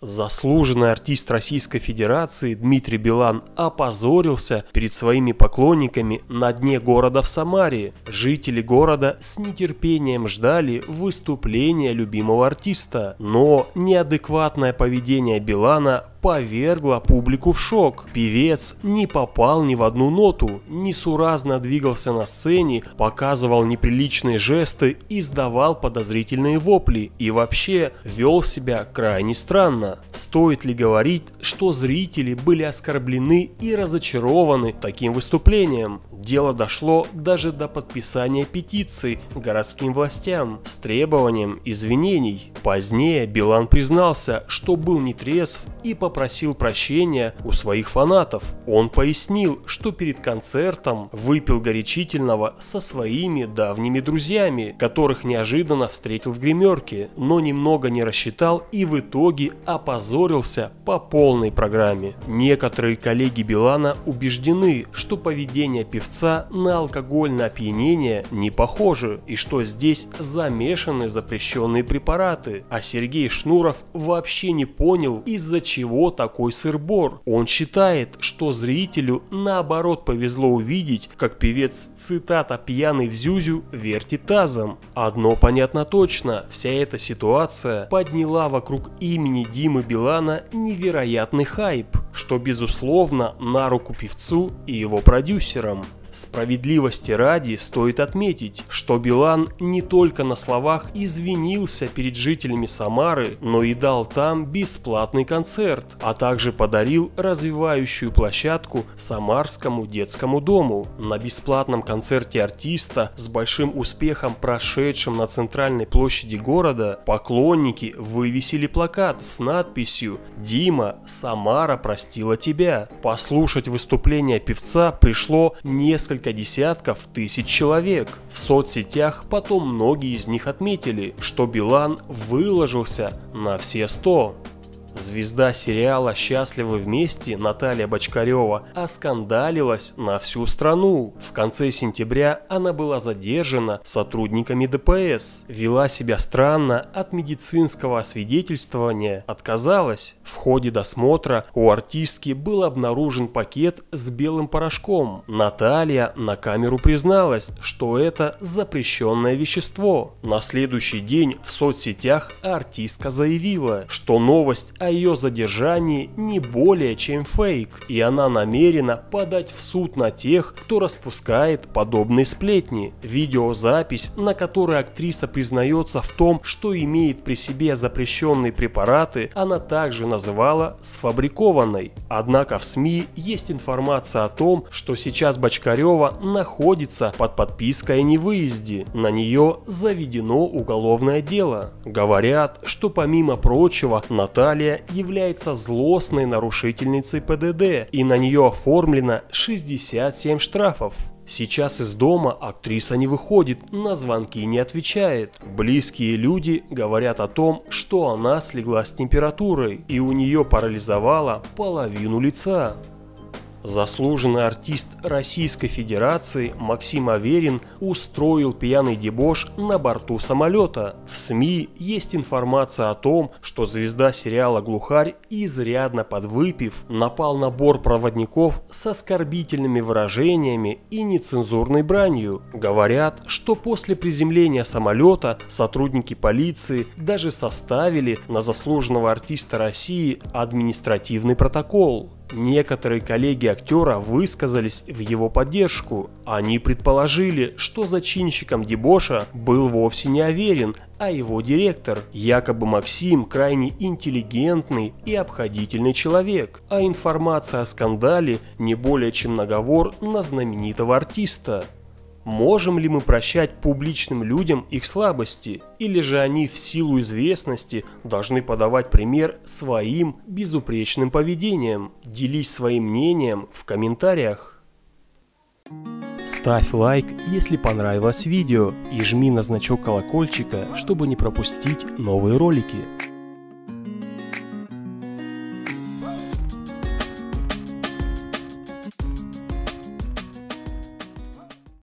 Заслуженный артист Российской Федерации Дмитрий Билан опозорился перед своими поклонниками на дне города в Самаре. Жители города с нетерпением ждали выступления любимого артиста, но неадекватное поведение Билана повергло публику в шок. Певец не попал ни в одну ноту, несуразно двигался на сцене, показывал неприличные жесты, издавал подозрительные вопли и вообще вел себя крайне странно. Стоит ли говорить, что зрители были оскорблены и разочарованы таким выступлением? Дело дошло даже до подписания петиции городским властям с требованием извинений. Позднее Билан признался, что был нетрезв и попросил прощения у своих фанатов. Он пояснил, что перед концертом выпил горячительного со своими давними друзьями, которых неожиданно встретил в гримерке, но немного не рассчитал и в итоге опозорился по полной программе. Некоторые коллеги Билана убеждены, что поведение певца на алкогольное опьянение не похоже и что здесь замешаны запрещенные препараты, а Сергей Шнуров вообще не понял, из-за чего такой сыр-бор. Он считает, что зрителю наоборот повезло увидеть, как певец, цитата, «пьяный в зюзю вертит тазом». Одно понятно точно, вся эта ситуация подняла вокруг имени Димы Билана невероятный хайп, что безусловно на руку певцу и его продюсерам. Справедливости ради стоит отметить, что Билан не только на словах извинился перед жителями Самары, но и дал там бесплатный концерт, а также подарил развивающую площадку Самарскому детскому дому. На бесплатном концерте артиста, с большим успехом прошедшем на центральной площади города, поклонники вывесили плакат с надписью «Дима, Самара простила тебя». Послушать выступление певца пришло несколько десятков тысяч человек. В соцсетях потом многие из них отметили, что Билан выложился на все 100. Звезда сериала «Счастливы вместе» Наталья Бочкарева оскандалилась на всю страну. В конце сентября она была задержана сотрудниками ДПС. Вела себя странно, от медицинского освидетельствования отказалась. В ходе досмотра у артистки был обнаружен пакет с белым порошком. Наталья на камеру призналась, что это запрещенное вещество. На следующий день в соцсетях артистка заявила, что новость о ее задержании не более чем фейк, и она намерена подать в суд на тех, кто распускает подобные сплетни. Видеозапись, на которой актриса признается в том, что имеет при себе запрещенные препараты, она также называла сфабрикованной. Однако в СМИ есть информация о том, что сейчас Бочкарева находится под подпиской о невыезде. На нее заведено уголовное дело. Говорят, что помимо прочего Наталья является злостной нарушительницей ПДД, и на нее оформлено 67 штрафов. Сейчас из дома актриса не выходит, на звонки не отвечает. Близкие люди говорят о том, что она слегла с температурой, и у нее парализовало половину лица. Заслуженный артист Российской Федерации Максим Аверин устроил пьяный дебош на борту самолета. В СМИ есть информация о том, что звезда сериала «Глухарь», изрядно подвыпив, напал на бортпроводников с оскорбительными выражениями и нецензурной бранью. Говорят, что после приземления самолета сотрудники полиции даже составили на заслуженного артиста России административный протокол. Некоторые коллеги актера высказались в его поддержку. Они предположили, что зачинщиком дебоша был вовсе не Аверин, а его директор. Якобы Максим крайне интеллигентный и обходительный человек, а информация о скандале не более чем наговор на знаменитого артиста. Можем ли мы прощать публичным людям их слабости? Или же они в силу известности должны подавать пример своим безупречным поведением? Делись своим мнением в комментариях. Ставь лайк, если понравилось видео, и жми на значок колокольчика, чтобы не пропустить новые ролики.